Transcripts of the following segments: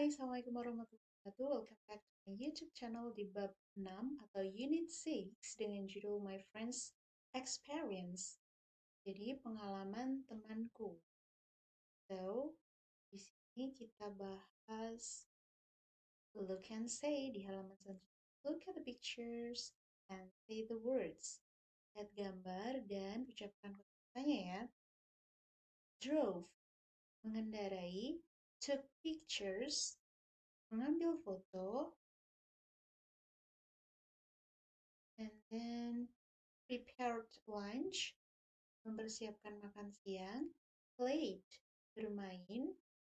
Hai, Assalamualaikum warahmatullahi wabarakatuh. Welcome back to my YouTube channel di bab 6 atau Unit 6 dengan judul My Friends Experience. Jadi, pengalaman temanku. So, di sini kita bahas look and say di halaman selanjutnya. Look at the pictures and say the words. Lihat gambar dan ucapkan kata-katanya ya. Drove, mengendarai. Took pictures, mengambil foto. And then prepared lunch, mempersiapkan makan siang. Played, bermain.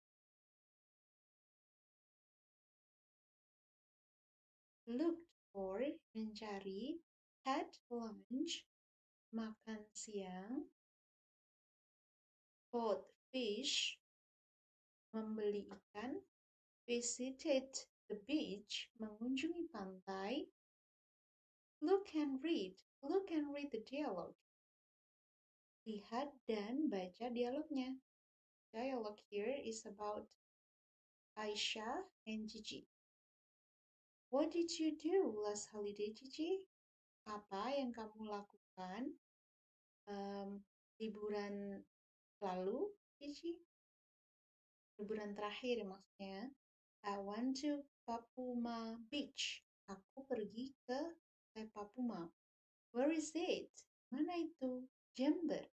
Looked for, mencari. Had lunch, makan siang. Bought fish, membeli ikan. Visited the beach, mengunjungi pantai. Look and read the dialogue. Lihat dan baca dialognya. Dialogue here is about Aisyah and Gigi. What did you do last holiday, Gigi? Apa yang kamu lakukan liburan lalu, Gigi? Liburan terakhir maksudnya. I went to Papuma Beach. Aku pergi ke Papuma. Where is it? Mana itu? Jember.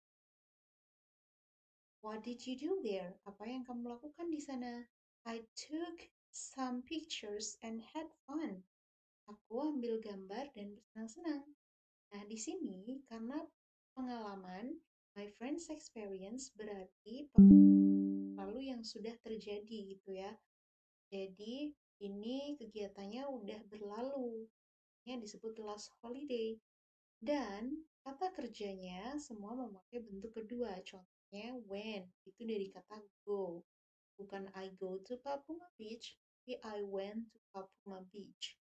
What did you do there? Apa yang kamu lakukan di sana? I took some pictures and had fun. Aku ambil gambar dan bersenang-senang. Nah, di sini karena pengalaman, my friend's experience berarti lalu yang sudah terjadi gitu ya. Jadi, ini kegiatannya udah berlalu. Ini disebut last holiday. Dan kata kerjanya semua memakai bentuk kedua. Contohnya when, itu dari kata go. Bukan I go to Papuma Beach, tapi I went to Papuma Beach.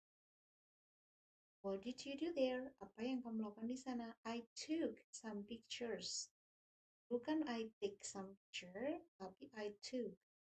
What did you do there? Apa yang kamu lakukan di sana? I took some pictures. Bukan I take some picture, tapi I took.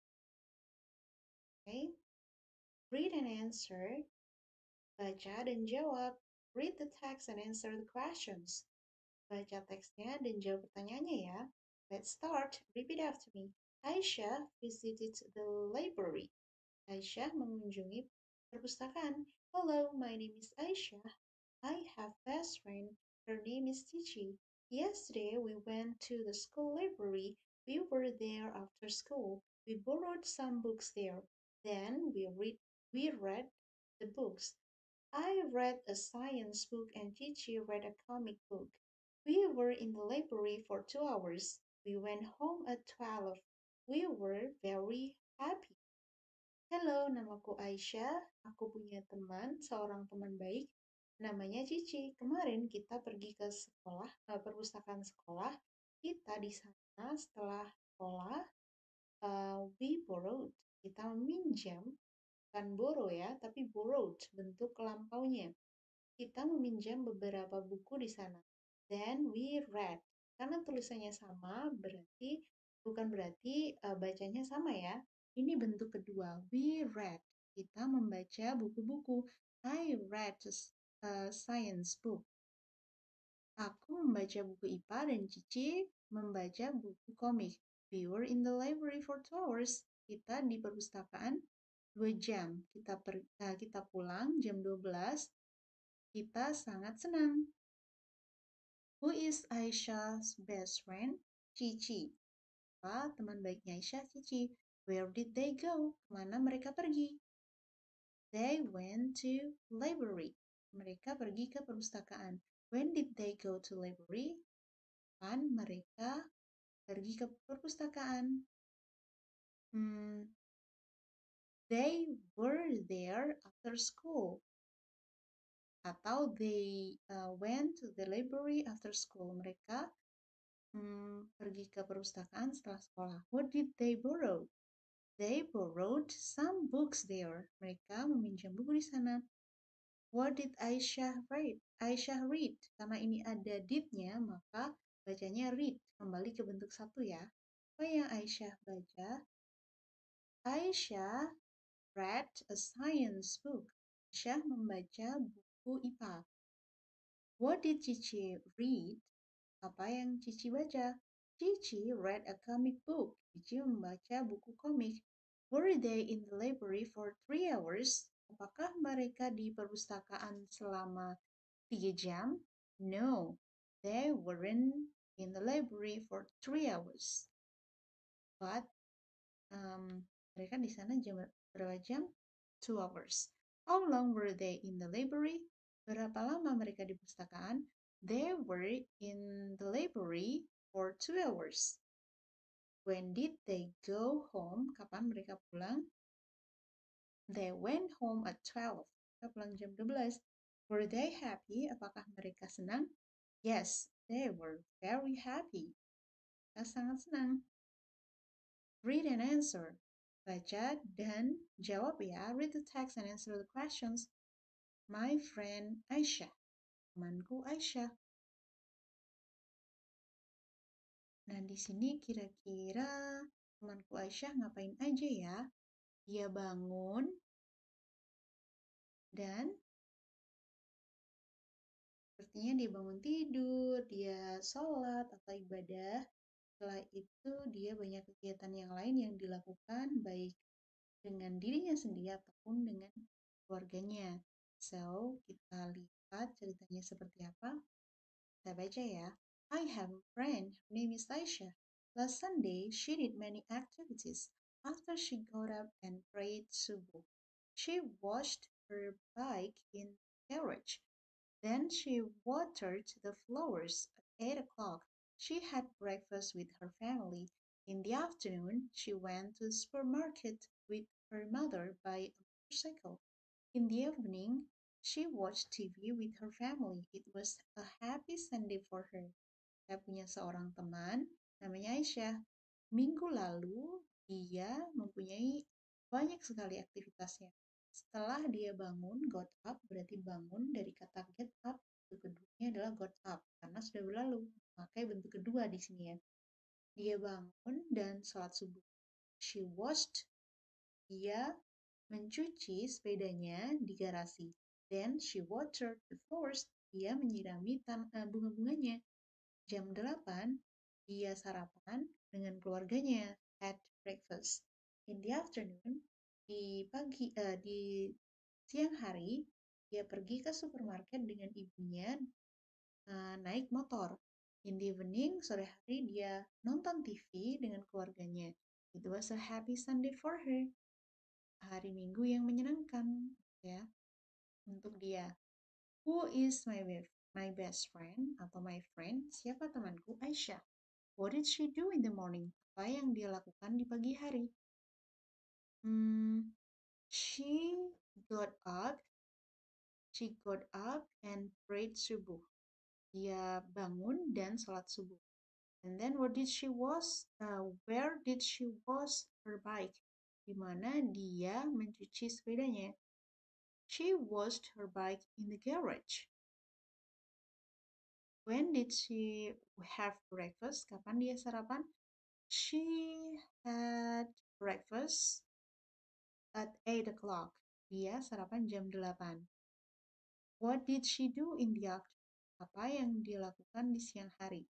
Okay? Read and answer. Baca dan jawab. Read the text and answer the questions. Baca teksnya dan jawab pertanyaannya ya. Let's start. Repeat after me. Aisyah visited the library. Aisyah mengunjungi perpustakaan. Hello, my name is Aisyah. I have best friend. Her name is Tichi. Yesterday we went to the school library. We were there after school. We borrowed some books there. Then we read the books. I read a science book and Tichi read a comic book. We were in the library for 2 hours. We went home at 12. We were very happy. Halo, namaku Aisyah. Aku punya teman, seorang teman baik. Namanya Cici. Kemarin kita pergi ke sekolah, perpustakaan sekolah. Kita di sana setelah sekolah, we borrowed. Kita meminjam, bukan borrow ya, tapi borrowed, bentuk lampaunya. Kita meminjam beberapa buku di sana. Then we read. Karena tulisannya sama, bukan berarti bacanya sama ya. Ini bentuk kedua. We read. Kita membaca buku-buku. I read a science book. Aku membaca buku IPA dan Cici membaca buku komik. We were in the library for 2 hours. Kita di perpustakaan 2 jam. Kita pulang jam 12. Kita sangat senang. Who is Aisyah's best friend? Cici. Teman baiknya Aisyah, Cici. Where did they go? Kemana mereka pergi? They went to library. Mereka pergi ke perpustakaan. When did they go to library? Kapan mereka pergi ke perpustakaan? They were there after school. Atau they went to the library after school. Mereka pergi ke perpustakaan setelah sekolah. What did they borrow? They borrowed some books there. Mereka meminjam buku di sana. What did Aisyah read? Aisyah read. Karena ini ada did-nya, maka bacanya read. Kembali ke bentuk satu ya. Apa yang Aisyah baca? Aisyah read a science book. Aisyah membaca buku IPA. What did Cici read? Apa yang Cici baca? Cici read a comic book. Cici membaca buku komik. Were they in the library for 3 hours? Apakah mereka di perpustakaan selama 3 jam? No, they weren't in the library for 3 hours. But mereka di sana jam berapa jam? 2 hours. How long were they in the library? Berapa lama mereka di perpustakaan? They were in the library for 2 hours. When did they go home? Kapan mereka pulang? They went home at 12. Mereka pulang jam 12. Were they happy? Apakah mereka senang? Yes, they were very happy. Mereka sangat senang. Read and answer. Baca dan jawab ya. Read the text and answer the questions. My friend Aisyah. Temanku Aisyah. Nah, di sini kira-kira temanku Aisyah ngapain aja ya? Dia bangun dan sepertinya dia bangun tidur, dia sholat atau ibadah. Setelah itu dia banyak kegiatan yang lain yang dilakukan baik dengan dirinya sendiri ataupun dengan keluarganya. So, kita lihat ceritanya seperti apa. Kita baca ya. I have a friend, her name is Aisha. Last Sunday, she did many activities. After she got up and prayed subuh, she washed her bike in the garage. Then she watered the flowers at 8 o'clock. She had breakfast with her family. In the afternoon, she went to the supermarket with her mother by a motorcycle. In the evening, she watched TV with her family. It was a happy Sunday for her. Saya punya seorang teman, namanya Aisyah. Minggu lalu, dia mempunyai banyak sekali aktivitasnya. Setelah dia bangun, got up berarti bangun dari kata get up. Bentuk keduanya adalah got up karena sudah berlalu. Pakai bentuk kedua di sini ya. Dia bangun dan sholat subuh. She washed. Dia mencuci sepedanya di garasi. Then she watered the flowers. Dia menyirami bunga-bunganya. Jam 8, dia sarapan dengan keluarganya at breakfast. In the afternoon, di siang hari, dia pergi ke supermarket dengan ibunya naik motor. In the evening, sore hari dia nonton TV dengan keluarganya. It was a happy Sunday for her. Hari Minggu yang menyenangkan ya untuk dia. Who is my best friend atau my friend? Siapa temanku? Aisyah. What did she do in the morning? Apa yang dia lakukan di pagi hari? She got up. She got up and prayed subuh. Dia bangun dan sholat subuh. And then what did she wash? Where did she wash her bike? Di mana dia mencuci sepedanya? She washed her bike in the garage. When did she have breakfast? Kapan dia sarapan? She had breakfast at 8 o'clock. Dia sarapan jam 8. What did she do in the afternoon? Apa yang dia lakukan di siang hari?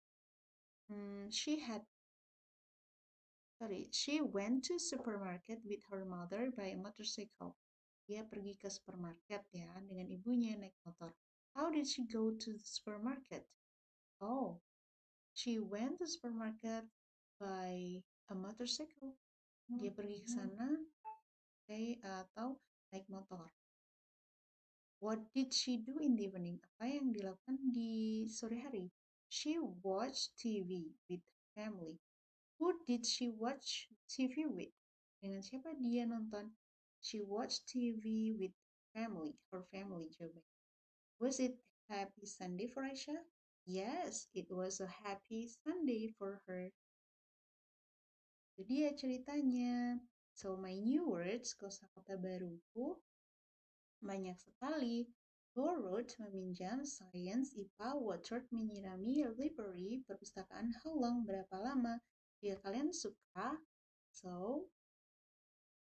She went to supermarket with her mother by a motorcycle. Dia pergi ke supermarket ya dengan ibunya naik motor. How did she go to the supermarket? Oh, she went to supermarket by a motorcycle. Dia pergi ke sana atau naik motor. What did she do in the evening? Apa yang dilakukan di sore hari? She watched TV with family. Who did she watch TV with? Dengan siapa dia nonton? She watched TV with family. Her family jawabannya. Was it happy Sunday for Aisyah? Yes, it was a happy Sunday for her. Itu dia ceritanya. So, my new words, kosakata baruku, banyak sekali. Borrowed, meminjam, science, IPA, watered, menyirami, library, perpustakaan, how long, berapa lama. Jika kalian suka, so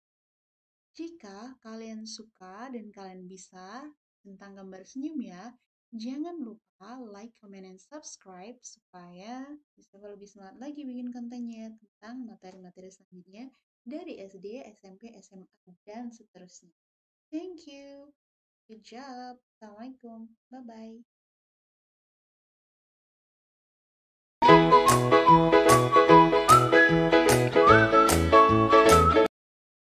Jika kalian suka dan kalian bisa tentang gambar senyum ya, jangan lupa like, comment, dan subscribe supaya bisa lebih semangat lagi bikin kontennya tentang materi-materi selanjutnya dari SD, SMP, SMA, dan seterusnya. Thank you. Good job. Assalamualaikum. Bye-bye.